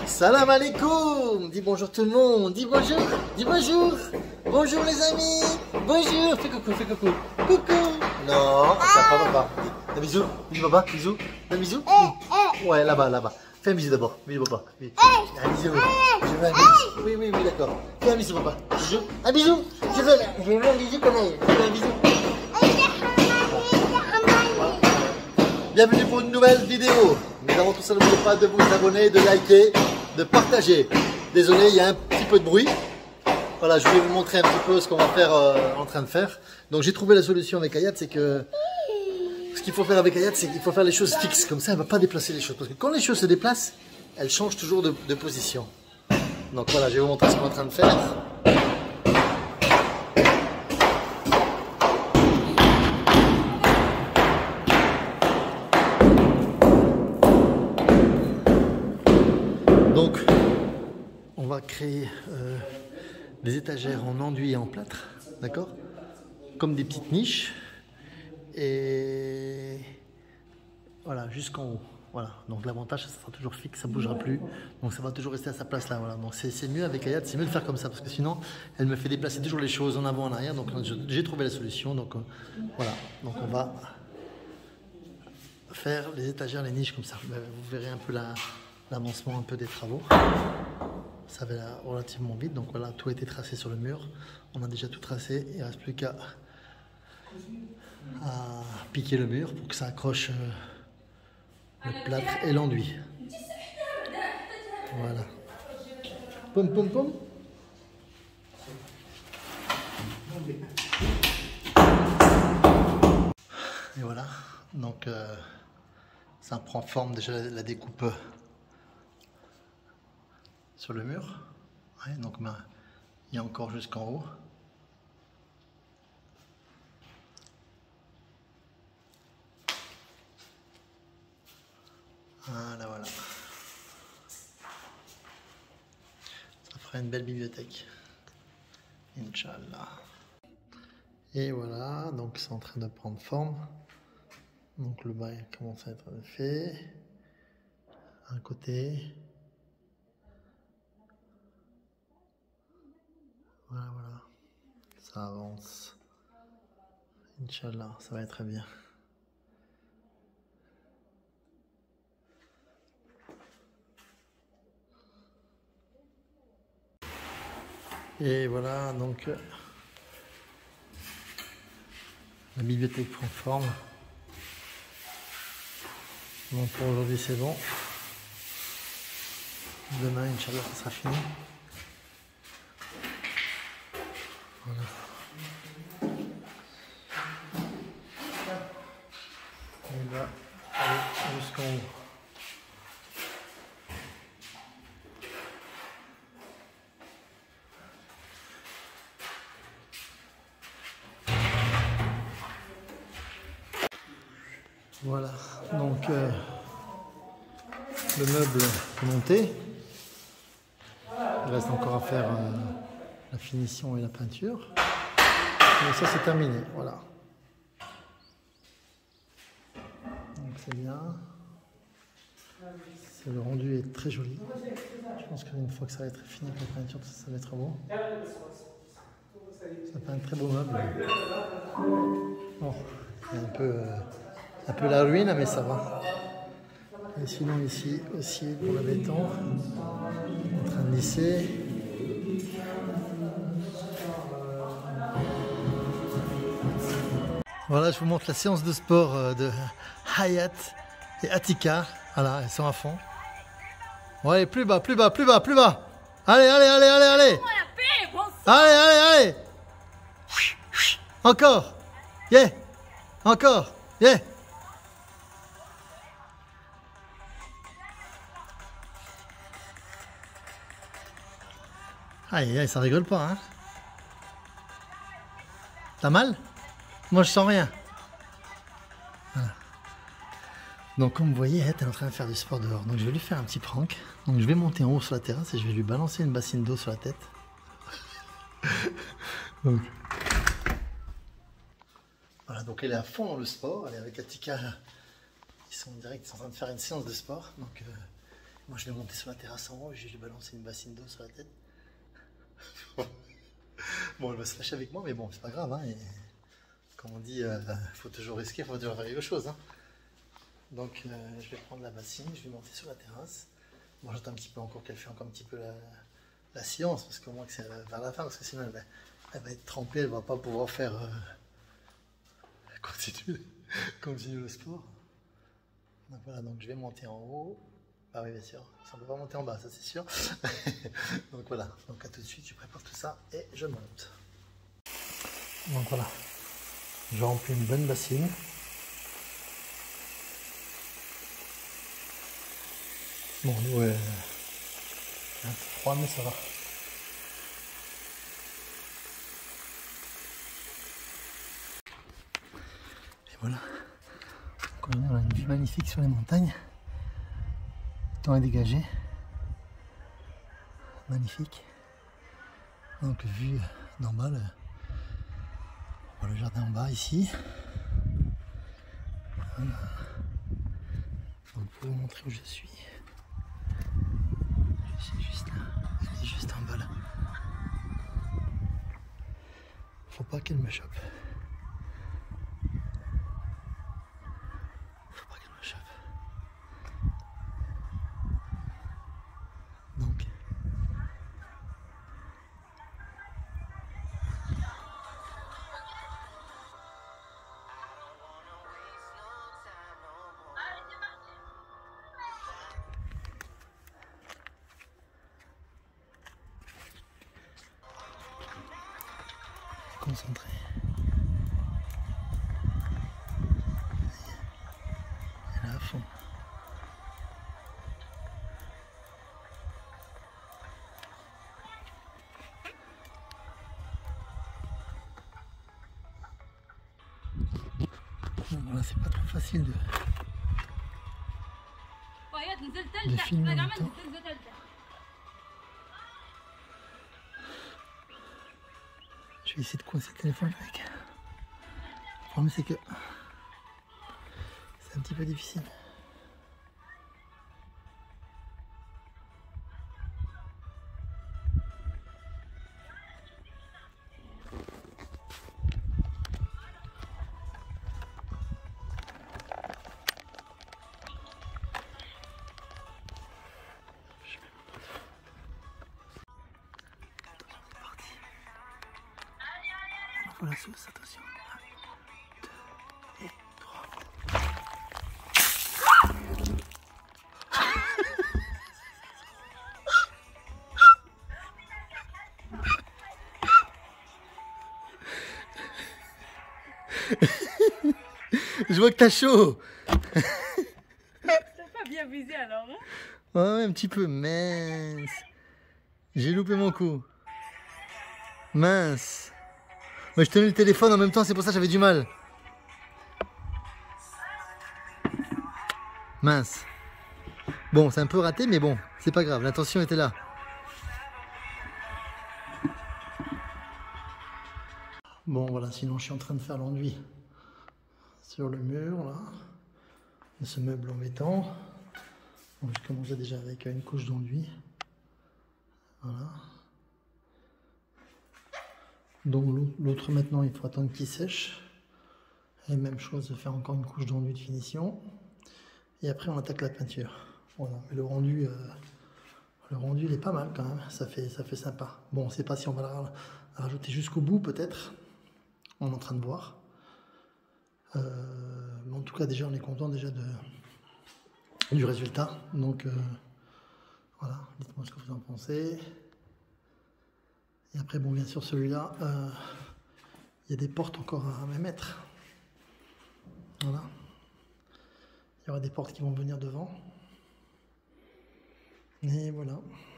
Salam alaikum. Dis bonjour tout le monde. Dis bonjour. Dis bonjour. Bonjour les amis. Bonjour. Fais coucou, fais coucou. Coucou. Non, ça pas papa. Un bisou. Bisou papa. Bisou. Un bisou. Ouais, là-bas, là-bas. Fais un bisou d'abord. Bisou papa. Un bisou. Je veux un bisou. Oui, oui, oui, d'accord. Fais un bisou papa. Bisou. Un bisou. Je veux un bisou comme elle. Je veux un bisou. Bienvenue pour une nouvelle vidéo. Mais avant tout ça, n'oubliez pas de vous abonner, de liker, de partager. Désolé, il y a un petit peu de bruit. Voilà, je voulais vous montrer un petit peu ce qu'on va faire en train de faire. Donc j'ai trouvé la solution avec Hayat, c'est que ce qu'il faut faire avec Hayat, c'est qu'il faut faire les choses fixes. Comme ça, elle ne va pas déplacer les choses. Parce que quand les choses se déplacent, elles changent toujours de position. Donc voilà, je vais vous montrer ce qu'on est en train de faire. Donc, on va créer des étagères en enduit et en plâtre, d'accord? Comme des petites niches. Et voilà, jusqu'en haut. Voilà, donc l'avantage, ça sera toujours fixe, ça ne bougera plus. Donc ça va toujours rester à sa place là. Voilà. Donc c'est mieux avec Hayat, c'est mieux de faire comme ça, parce que sinon, elle me fait déplacer toujours les choses en avant, en arrière. Donc j'ai trouvé la solution. Donc voilà, donc on va faire les étagères, les niches comme ça. Vous verrez un peu l'avancement un peu des travaux. Ça va relativement vite, donc voilà, tout a été tracé sur le mur. On a déjà tout tracé, il ne reste plus qu'à piquer le mur pour que ça accroche le plâtre et l'enduit. Voilà. Poum poum poum. Et voilà, donc ça prend forme déjà la découpe sur le mur. Ouais, donc il y a encore jusqu'en haut. Voilà, voilà. Ça fera une belle bibliothèque. Inch'Allah. Et voilà, donc c'est en train de prendre forme. Donc le bas commence à être fait. Un côté. Voilà, voilà. Ça avance. Inch'Allah, ça va être très bien. Et voilà, donc la bibliothèque prend forme. Donc pour aujourd'hui c'est bon. Demain, Inch'Allah, ça sera fini. Voilà. Il va aller jusqu'en haut. Voilà, donc le meuble est monté. Il reste encore à faire la finition et la peinture. Mais ça c'est terminé, voilà. Donc c'est bien. Le rendu est très joli. Je pense qu'une fois que ça va être fini avec la peinture, ça va être beau. Ça fait un très beau meuble. Bon, il y a un peu la ruine, mais ça va. Et sinon ici aussi pour le béton, en train de lisser. Voilà, je vous montre la séance de sport de Hayat et Atika. Voilà, elles sont à fond. Ouais, plus bas, plus bas, plus bas, plus bas. Allez, allez, allez, allez, allez. Allez, allez, allez. Encore. Yeah. Encore. Yeah. Aïe, aïe, ça rigole pas, hein. T'as mal? Moi, je sens rien. Voilà. Donc, comme vous voyez, elle est en train de faire du sport dehors. Donc, je vais lui faire un petit prank. Donc, je vais monter en haut sur la terrasse et je vais lui balancer une bassine d'eau sur la tête. Donc. Voilà, donc elle est à fond dans le sport. Elle est avec Atika. Ils sont en direct, ils sont en train de faire une séance de sport. Donc, Moi je l'ai monté sur la terrasse en haut et je lui ai balancé une bassine d'eau sur la tête. Bon, elle va se fâcher avec moi, mais bon, c'est pas grave. Hein, et comme on dit, faut toujours risquer, faut toujours faire quelque chose. Hein. Donc je vais prendre la bassine, je vais monter sur la terrasse. Bon, j'attends un petit peu encore qu'elle fait encore un petit peu la science, parce qu'au moins que c'est vers la fin, parce que sinon elle va être trempée, elle va pas pouvoir faire continuer le sport. Donc voilà, donc je vais monter en haut. Ah oui, bien sûr, ça ne peut pas monter en bas, ça c'est sûr. Donc voilà, donc à tout de suite, je prépare tout ça et je monte. Donc voilà, je remplis une bonne bassine. Bon, ouais, un peu froid, mais ça va. Et voilà, donc on a une vue magnifique sur les montagnes. Le temps est dégagé. Magnifique. Donc vue d'en bas, le jardin en bas ici. Voilà. Donc pour vous montrer où je suis. Je suis juste là. Elle est juste en bas là. Faut pas qu'elle me chope. Faut pas qu'elle me chope. Donc concentré. Elle est à fond. Voilà, c'est pas trop facile de filmer en même temps. Je vais essayer de coincer le téléphone avec. Le problème c'est que c'est un petit peu difficile. Voilà, sauce, attention. 1, 2 et 3. Je vois que t'as chaud. T'as pas bien visé alors, hein? Ouais, un petit peu, mince. J'ai loupé mon coup. Mince. Moi je tenais le téléphone en même temps, c'est pour ça que j'avais du mal. Mince. Bon, c'est un peu raté, mais bon, c'est pas grave, l'intention était là. Bon, voilà, sinon je suis en train de faire l'enduit sur le mur, là, de ce meuble en béton. Donc, je commence déjà avec une couche d'enduit. Voilà. Donc l'autre maintenant, il faut attendre qu'il sèche. Et même chose, de faire encore une couche d'enduit de finition. Et après, on attaque la peinture. Voilà, mais le rendu, il est pas mal quand même. Ça fait sympa. Bon, on ne sait pas si on va la rajouter jusqu'au bout, peut-être. On est en train de voir. Mais en tout cas, déjà, on est content déjà du résultat. Donc, voilà, dites-moi ce que vous en pensez. Et après, bon, bien sûr, celui-là, il y a des portes encore à mettre. Voilà. Il y aura des portes qui vont venir devant. Et voilà.